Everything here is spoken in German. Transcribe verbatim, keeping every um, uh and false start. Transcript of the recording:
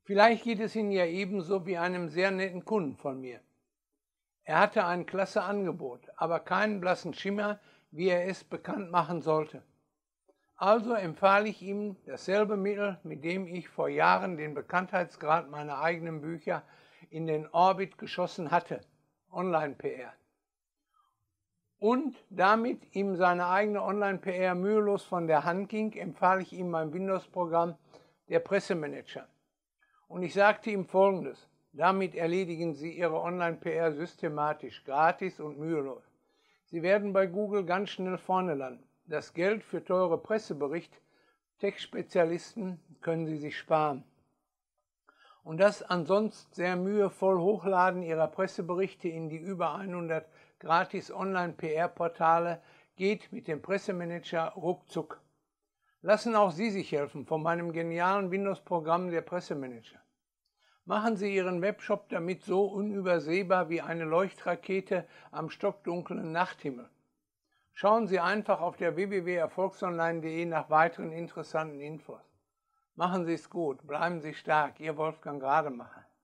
Vielleicht geht es Ihnen ja ebenso wie einem sehr netten Kunden von mir. Er hatte ein klasse Angebot, aber keinen blassen Schimmer, wie er es bekannt machen sollte. Also empfahl ich ihm dasselbe Mittel, mit dem ich vor Jahren den Bekanntheitsgrad meiner eigenen Bücher in den Orbit geschossen hatte, Online-P R. Und damit ihm seine eigene Online-P R mühelos von der Hand ging, empfahl ich ihm mein Windows-Programm, der Pressemanager. Und ich sagte ihm Folgendes: Damit erledigen Sie Ihre Online-P R systematisch, gratis und mühelos. Sie werden bei Google ganz schnell vorne landen. Das Geld für teure Pressebericht, Textspezialisten können Sie sich sparen. Und das ansonsten sehr mühevoll Hochladen Ihrer Presseberichte in die über hundert gratis Online-P R-Portale geht mit dem Pressemanager ruckzuck. Lassen auch Sie sich helfen von meinem genialen Windows-Programm der Pressemanager. Machen Sie Ihren Webshop damit so unübersehbar wie eine Leuchtrakete am stockdunklen Nachthimmel. Schauen Sie einfach auf der w w w punkt erfolgsonline punkt de nach weiteren interessanten Infos. Machen Sie es gut, bleiben Sie stark, Ihr Wolfgang Rademacher.